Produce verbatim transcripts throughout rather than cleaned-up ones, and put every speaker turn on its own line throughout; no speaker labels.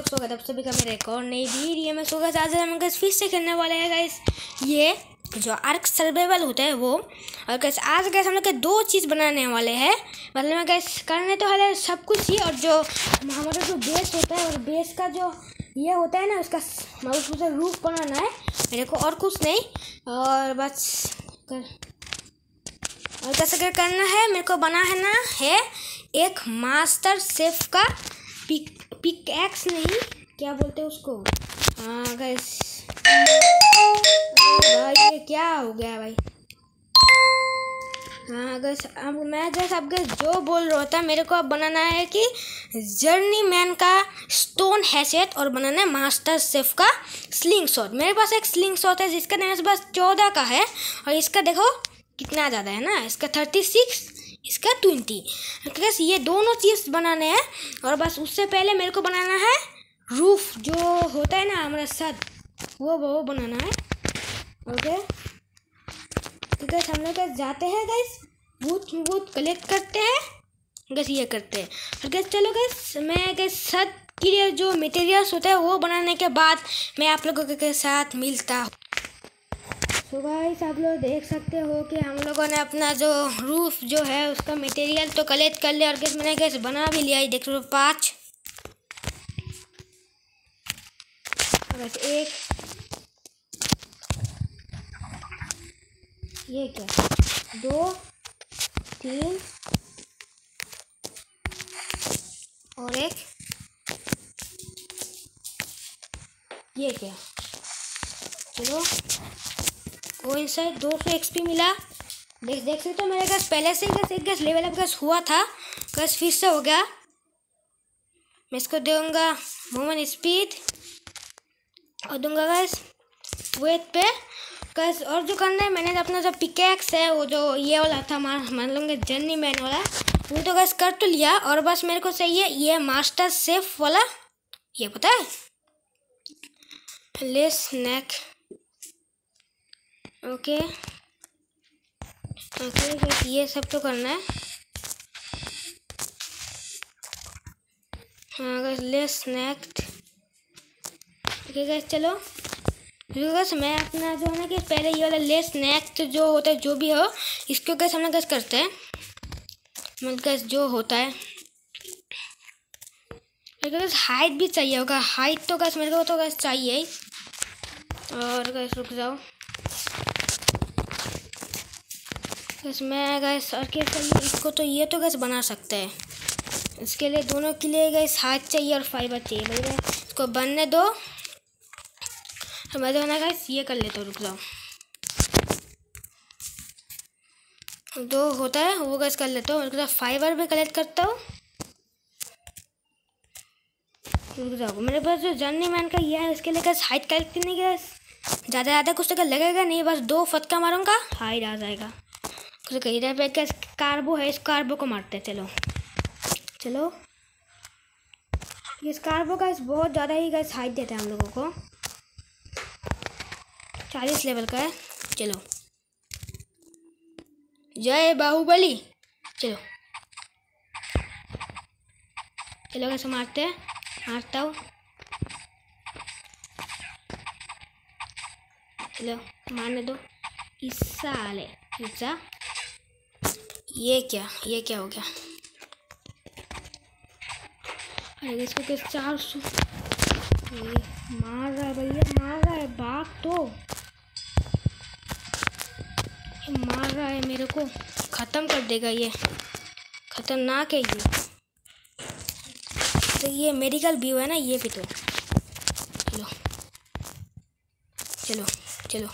स्वागत आप सभी का मेरे एक और नई वीडियो में। सो गाइस आज हम गाइस फिर से खेलने वाले हैं गाइस ये जो आर्क सर्वाइवल होता है वो। और गाइस आज गाइस हम लोग के दो चीज़ बनाने वाले हैं। मतलब गाइस करने तो हाले सब कुछ ही, और जो हमारा जो बेस होता है और बेस का जो ये होता है ना उसका उसका रूफ बनाना है मेरे को, और कुछ नहीं। और बस कर और कैसे कर करना है मेरे को बनाना है एक मास्टर शेफ का पिक पिक एक्स नहीं क्या बोलते हैं उसको। हाँ गाइस भाई ये क्या हो गया भाई। हाँ गाइस अब मैं जैसे अब गाइस जो बोल रहा था मेरे को अब बनाना है कि जर्नी मैन का स्टोन हैचेट और बनाना है मास्टर शेफ का स्लिंग शॉट। मेरे पास एक स्लिंग शॉट है जिसका मेरे पास चौदह का है, और इसका देखो कितना ज़्यादा है ना, इसका थर्टी सिक्स इसका ट्वेंटी। बस ये दोनों चीज़ बनाने हैं, और बस उससे पहले मेरे को बनाना है रूफ जो होता है ना हमारा छत, वो वो बनाना है। ओके तो गैस हम लोग जाते हैं गैस बूथ बूथ कलेक्ट करते हैं गैस, ये करते हैं। और गैस चलो गैस मैं गैस छत के लिए जो मटेरियल्स होता है वो बनाने के बाद मैं आप लोगों के साथ मिलता हूँ। तो गाइस आप लोग देख सकते हो कि हम लोगों ने अपना जो रूफ जो है उसका मटेरियल तो कलेक्ट कर लिया, और गैस मैंने गैस बना भी लिया। ये देख लो पाँच, बस एक, ये क्या दो तीन और एक, ये क्या चलो कोई साइड दो सौ एक्सपी मिला। देख देख सकते हो मेरे गैस पहले से गैस एक गैस लेवल अप गैस हुआ था, गैस फिर से हो गया। मैं इसको दूंगा मूवमेंट स्पीड और दूंगा गैस वेट पे गैस। और जो करना है मैंने अपना जो पिकेक्स है वो जो ये वाला था मान लूँगा जर्नी मैन वाला, वो तो गैस कर तो लिया। और बस मेरे को चाहिए ये मास्टर शेफ वाला, ये पता है ले स्नैक। ओके ओके बस ये सब तो करना है। हाँ गैस ले स्नैक। ओके गैस चलो गैस मैं अपना जो है ना कि पहले ये वाला ले स्नैक तो जो होता है जो भी हो इसको गैस हम लोग गैस करते हैं, मतलब गैस जो होता है गैस हाइट भी चाहिए होगा। हाइट तो गैस मेरे को तो गैस चाहिए ही। और गैस रुक जाओ गैस मैं गैस और क्या चाहिए इसको, तो ये तो गैस बना सकते हैं। इसके लिए दोनों के लिए गैस हाथ चाहिए और फाइबर चाहिए। भाई इसको बनने दो, तो मैं जो है ना गैस ये कर लेता हूँ, रुक जाओ दो होता है वो गैस कर लेता हूँ। और फाइबर भी कलेक्ट करता हूँ। रुक जाओ मेरे पास जो जर्नी मैन का ये है इसके लिए गैस हाइट कलेक्ट करने की गैस ज़्यादा ज़्यादा कुछ तो लगेगा नहीं, बस दो फटका मारूंगा हाइट आ जाएगा। कुछ इधर पे क्या कार्बो है, इस कार्बो को मारते हैं। चलो चलो इस कार्बो का इस बहुत ज़्यादा ही गैस हाइट देता है हम लोगों को, चालीस लेवल का है। चलो जय बाहुबली। चलो चलो कैसे मारते हैं, मारता हूँ। चलो मारने दो इस साले पिज्जा। ये क्या ये क्या हो गया, अरे इसको किस चार सौ मार रहा है भैया, मार रहा है बाघ तो ये मार रहा है मेरे को, ख़त्म कर देगा ये, खतरनाक है ये। तो ये मेडिकल व्यू है ना ये भी तो। चलो चलो चलो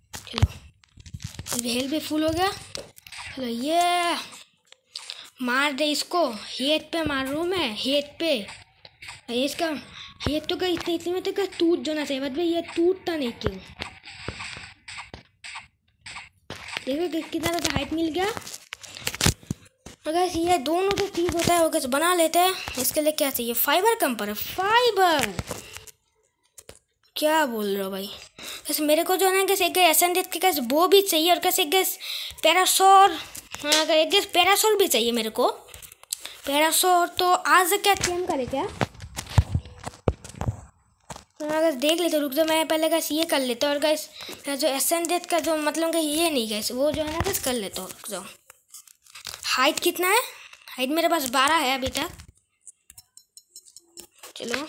चलो हेल्थ भी फुल हो गया। चलो ये मार दे इसको, हेड पे मार रहा हूँ मैं, हेड पे। इसका हेड तो कहीं इतने इतने में तो कहीं टूट जाना चाहिए, बट भाई ये टूटता नहीं क्यों। देखो कितना ज़्यादा हाइट मिल गया। अगर ये दोनों जो चीज़ होता है वो कैसे बना लेते हैं। इसके लिए क्या चाहिए, फाइबर कम पर फाइबर क्या बोल रहे हो भाई। कैसे मेरे को जो है ना कैसे एक एसन देख के कैसे वो भी चाहिए, और कैसे गैस पैरासोर, हाँ एक गैस पैरासोर भी चाहिए मेरे को। पैरासोर तो आज क्या चेंज करे क्या, अगर देख लेते रुक जाओ, मैं पहले गैस ये कर लेता हूँ। और गैस जो एसेंडेड का जो मतलब कि ये नहीं गैस वो जो है ना गैस कर लेता हूँ। रुक जाओ, हाइट कितना है? हाइट मेरे पास बारह है अभी तक। चलो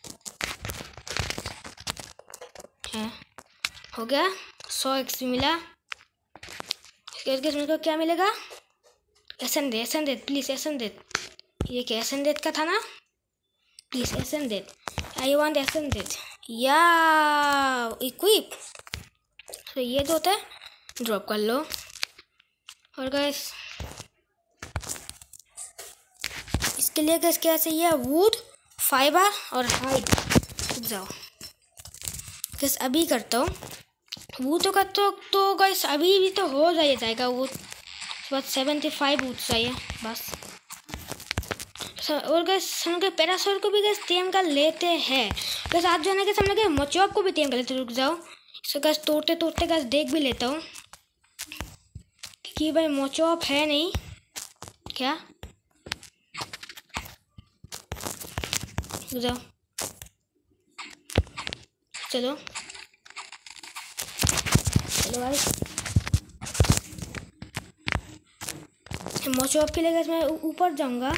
है, हो गया। सौ एक्स मिला। इसके मेरे को क्या मिलेगा? Ascended, ascended please, ascended. ये क्या एसेंडेड का था ना? Please ascended, I want ascended या इक्विप। तो ये दो होता है, ड्रॉप कर लो। और गाइस इसके लिए गाइस क्या चाहिए? वुड, फाइबर और हाइट। जाओ गाइस अभी करता हूँ। वुड तो का तो तो गाइस अभी भी तो हो जाए जाएगा। वुड बस सेवेंटी फाइव वुड चाहिए बस। और गैस हम लोग पैरासोर को भी गैस टेम कर लेते हैं। गैस आज जो है ना गैस हम लोग मचौप को भी टेम कर लेते। रुक जाओ, इसको गैस तोड़ते तोड़ते गैस देख भी लेता हूँ कि भाई मचौप है नहीं क्या। रुक जाओ, चलो चलो भाई। मचौप के लिए गैस मैं ऊपर जाऊँगा।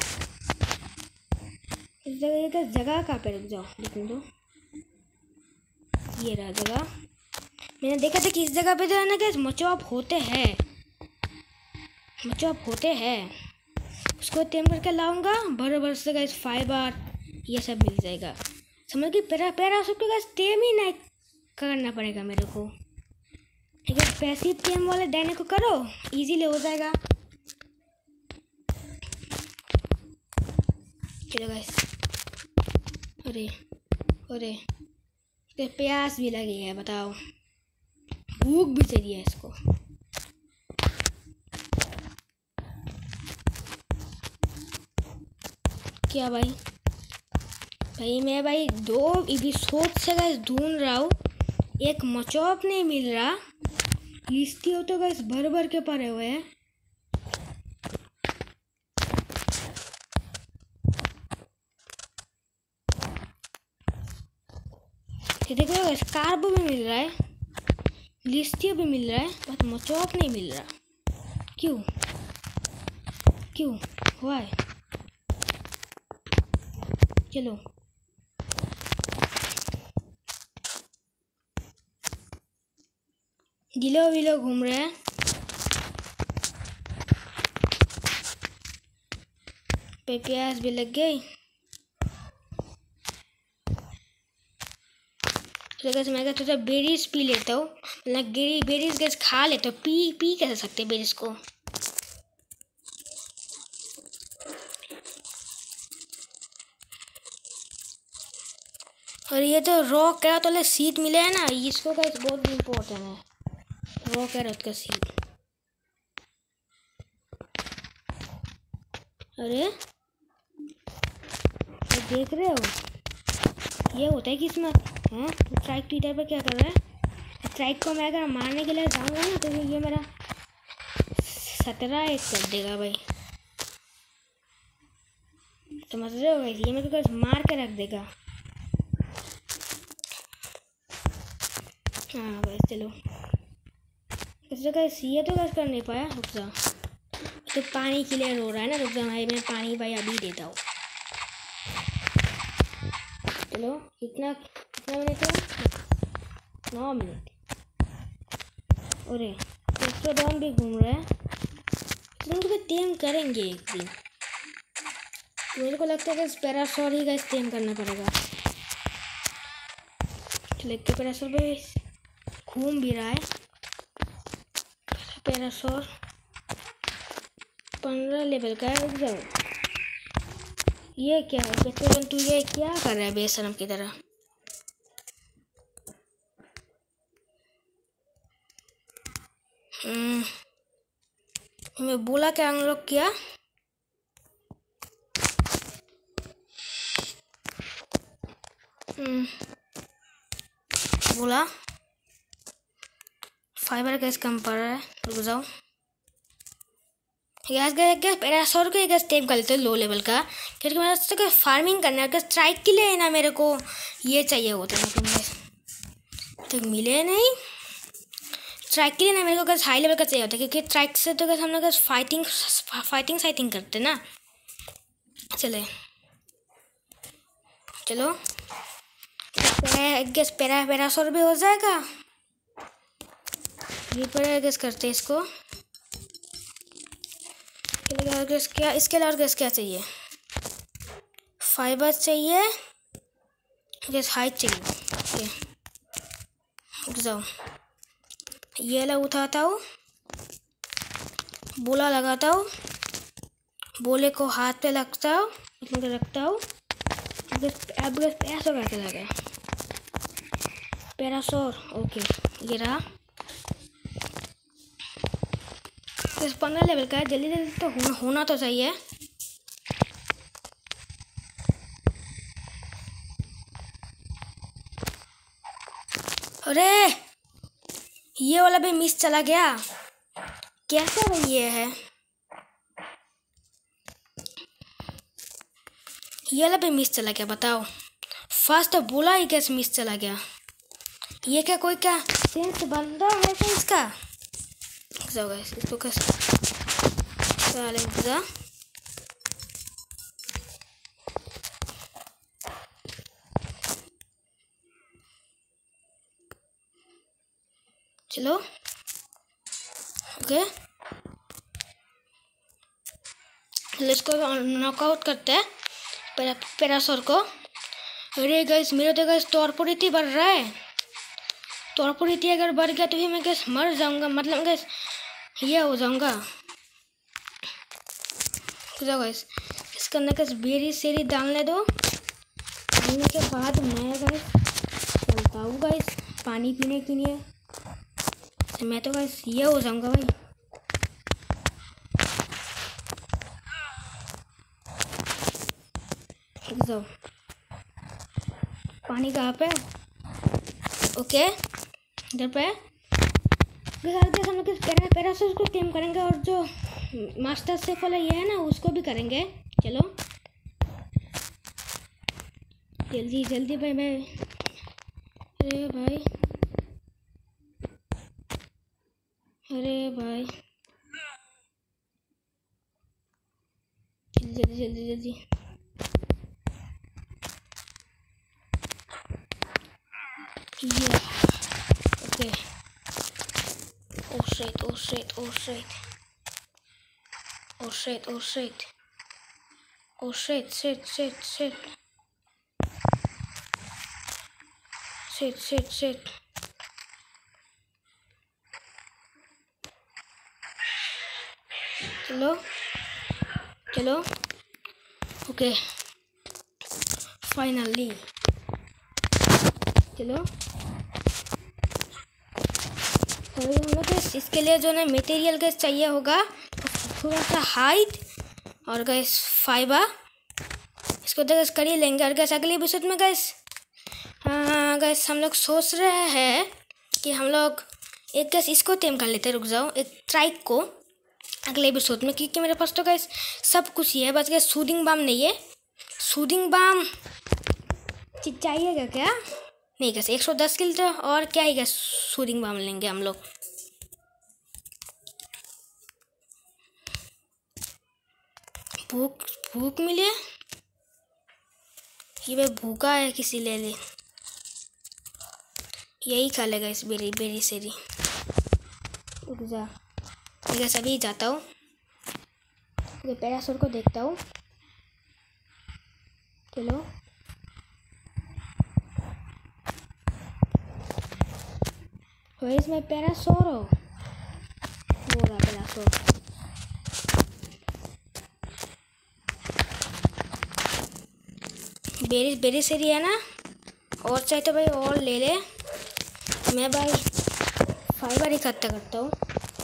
इस जगह ये क्या जगह कहाँ पे? रुक जाओ देखने दो, ये रहा जगह। मैंने देखा था कि इस जगह पे जो है ना गैस मचौप होते हैं, मचौप होते हैं। उसको टेम करके लाऊंगा, भर भर से गैस फाइबर ये सब मिल जाएगा। समझ कि पैरा पैरा सबको गैस टेम ही नहीं करना पड़ेगा मेरे को। ठीक है, पैसिव टेम वाले डायने को करो, इजीली हो जाएगा। चलो गैस, अरे अरे प्यास भी लगी है, बताओ, भूख भी चाहिए इसको। क्या भाई भाई मैं भाई दो एपिसोड से गैस ढूंढ रहा हूँ, एक मचौप नहीं मिल रहा। लिस्टी हो तो गैस भर भर के पड़े हुए हैं। देखो गैस कार्ब भी मिल रहा है, लिस्टिया भी मिल रहा है, बस मचौप नहीं मिल रहा। क्यों क्यों हुआ है? चलो दिलो विलो घूम रहे हैं। पे प्यास भी लग गई। तो गैस मैं थोड़ा बेरीज पी लेता हूँ, मतलब गिरी बेरीज गैस खा लेता हूँ। पी पी कैसे सकते बेरीज को? और ये तो रॉ कैरट वाले सीड मिले हैं ना, इसको गैस बहुत इम्पोर्टेंट है, रॉ कैरट का सीड। अरे तो देख रहे हो ये होता है किस्मत। हाँ स्ट्राइक ट्विटर पे क्या कर रहा है? स्ट्राइक को मैं अगर मारने के लिए जाऊंगा ना तो ये मेरा सत्रह एक कर देगा भाई, समझ रहे हो भाई? ये मेरे को मार के रख देगा। हाँ भाई चलो, इससे गैस ये तो गैस कर नहीं पाया। रुक जाओ, तो पानी क्लियर हो रहा है ना। रुक जाओ भाई, मैं पानी भाई अभी देता हूँ। चलो कितना कितना मिनट है? नौ मिनट। अरे एक्सोडॉन भी घूम रहा है, तो उनको टेम करेंगे एक दिन। मेरे को लगता है कि पैरासोर ही गैस टेम करना पड़ेगा। चलो एक पैरासोर पे घूम भी रहा है। पैरासोर पंद्रह लेवल का है। जाओ, ये क्या है? बेचन तू ये क्या कर रहा है बेशरम की तरह? हम्म मैं बोला क्या अनलॉक किया? हम्म बोला फाइबर गैस कम पड़ रहा है। रुक जाओ गैस गैस गैस पैरासोर को गैस टेम कर लेते हैं लो लेवल का, क्योंकि मेरा तो फार्मिंग करना है। गैस स्ट्राइक के लिए है ना मेरे को ये चाहिए होते हैं तो मिले नहीं। ट्रैक के लिए ना मेरे को गैस हाई लेवल का चाहिए होता है, क्योंकि ट्रैक से तो गैस हम लोग फाइटिंग फाइटिंग साइटिंग करते ना। चले चलो गैस पैरा पैरासोर भी हो जाएगा। रिपेयर गैस करते हैं इसको। गैस क्या इसके अलावा गैस क्या चाहिए? फाइबर चाहिए, गैस हाइट चाहिए। रुक जाओ, ये लग उठाता हूँ, बोला लगाता हूँ, बोले को हाथ पे लगता हूँ, इसमें रखता हूँ। अब गैस पैरासोर कैसे लगे? पैरासोर ओके, ये रहा। गैस पंद्रह लेवल का है, जल्दी जल्दी तो होना होना तो चाहिए। अरे ये वाला भी मिस चला गया, कैसा भाई ये है? ये वाला भी मिस चला गया, बताओ। फर्स्ट तो बोला ही कैसे मिस चला गया? ये क्या कोई क्या सेंस बंदा है क्या इसका? जाओ गाइस, इसको कैसे चलेगा? चलो ओके, इसको नॉकआउट करते हैं पैरा पैरासोर को। अरे गाइस मेरा तो गाइस टॉर्पोरिटी बढ़ रहा है। टॉर्पोरिटी अगर बढ़ गया तो भी मैं गैस मर जाऊंगा, मतलब गैस ये हो जाऊंगा। जाओ गाइस, इसके अंदर गैस बेरी सेरी डालने दो। डालने के बाद मैं गाइस चलता हूँ गाइस पानी पीने के लिए। मैं तो गाइस ये हो जाऊंगा भाई। जाओ, पानी कहाँ पे? ओके इधर पे। हम लोग पैरासोर को टेम करेंगे और जो मास्टर शेफ वाला ये है ना उसको भी करेंगे। चलो जल्दी जल्दी भाई भाई। अरे भाई अरे भाई जल्दी जल्दी जल्दी। ये okay. Oh shit, oh shit, oh shit. Oh shit, oh shit. Oh shit, shit, shit, shit. Shit, shit, shit. चलो चलो ओके फाइनली चलो। तो हम लोग गैस इसके लिए जो ना मटेरियल गैस चाहिए होगा थोड़ा सा हाइट और गैस फाइबर, इसको तो गैस कर ही लेंगे। और गैस अगले एपिसोड में गैस हाँ गैस हम लोग सोच रहे हैं कि हम लोग एक गैस इसको टेम कर लेते हैं। रुक जाओ, एक ट्राइक को अगले एपिसोड में, क्योंकि मेरे पास तो गैस सब कुछ ही है, बस गैस सूदिंग बाम नहीं है। सूदिंग बाम चाहिएगा क्या? नहीं गैस एक सौ दस किल तो और क्या ही गैस सूदिंग बाम लेंगे हम लोग। भूख भूख मिले, ये भाई भूखा है, किसी ले ले, यही खा लेगा इस बेरी बेरी सेरी। रुक जा, गैस अभी जाता हूँ, पैरासोर को देखता हूँ। चलो Where is my पैरासोर? वो रहा पैरासोर। बेरी बेरी सेरी है ना, और चाहिए तो भाई और ले ले। मैं भाई फाइबर इकट्ठा करता हूँ।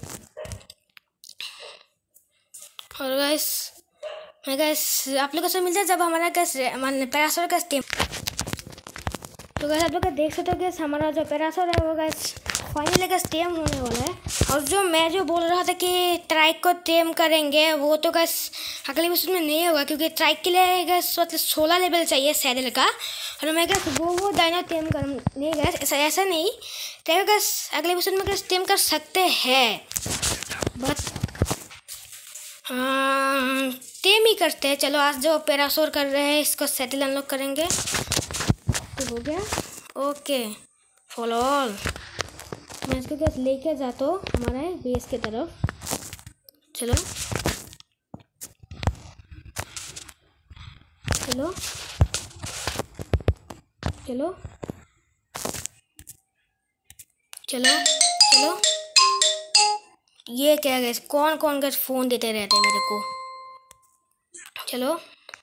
और गैस मैं गैस आप लोगों से मिलता है जब हमारा गैस पैरासोर का टीम। तो गैस आप लोग देख सकते हो गैस हमारा जो पैरासोर है वो गैस फाइनली गैस टेम होने वाला है। और जो मैं जो बोल रहा था कि ट्राइक को टेम करेंगे वो तो गैस अगले एपिसोड में नहीं होगा, क्योंकि ट्राइक के लिए गैस मतलब सोलह लेवल चाहिए सैडल का। और मैं गैस वो वो डायनो टेम कर नहीं गैस ऐसा ऐसा नहीं तो गैस अगले एपिसोड में गैस टेम कर सकते हैं, बट टेम ही करते हैं। चलो आज जो पैरासोर कर रहे हैं इसको सैडल अनलॉक करेंगे तो हो गया। Okay follow all. मैं इसको गैस लेके जाता हूँ हमारे बेस की तरफ। चलो चलो चलो चलो चलो। ये क्या गैस कौन कौन गैस फ़ोन देते रहते हैं मेरे को। चलो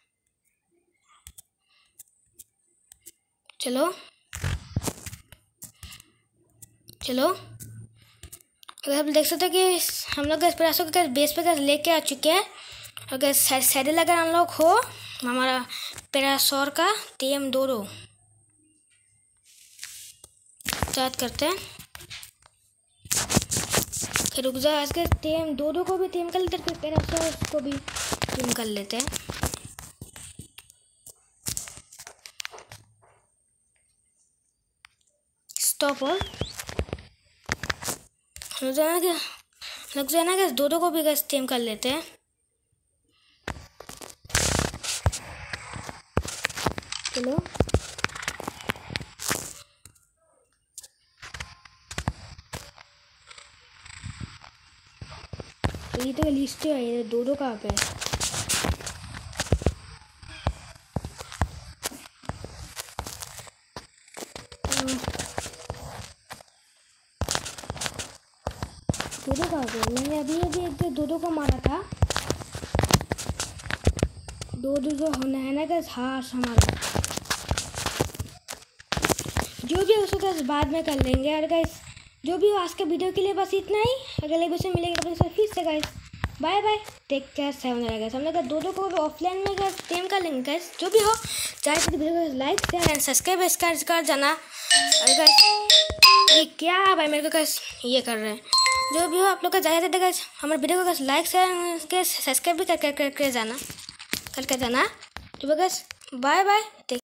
चलो चलो। अगर आप देख सकते हो कि हम लोग गैस पैरासोर के बेस पे गैस लेके आ चुके हैं। और गैस सैडल अगर अनलॉक हो हमारा पैरासोर का टेम डोडो स्टार्ट करते हैं। फिर रुक जाओ, आज के टेम डोडो को भी टेम कर लेते हैं, फिर पैरासोर को भी टेम कर लेते हैं। स्टॉप और लग जाना क्या लग जाना क्या दो दो को भी गैस टेम कर लेते हैं। चलो ये तो लिस्ट है, दो दो कहाँ पे है। दो दो कहाँ पे? मैंने अभी अभी एक दो दो को मारा था। दो दो जो होना है ना गैस हाश हमारा जो भी है उसको गैस बाद में कर लेंगे। और गैस जो भी हो आज के वीडियो के लिए बस इतना ही। अगले वीडियो में मिलेंगे अपने साथ फिर से guys. Bye bye, take care, seven रहेगा। हम लोग दो दो को ऑफलाइन में गैस टेम कर लेंगे गैस। जो भी हो चाहे तो वीडियो को लाइक शेयर एंड सब्सक्राइब कर जाना। और गैस ये क्या भाई मेरे को गैस ये कर रहे हैं। जो भी हो आप लोग का ज़्यादा देगा हमारे वीडियो को गैस लाइक शेयर के सब्सक्राइब भी करके करके जाना करके जाना। तो बस बाय बाय।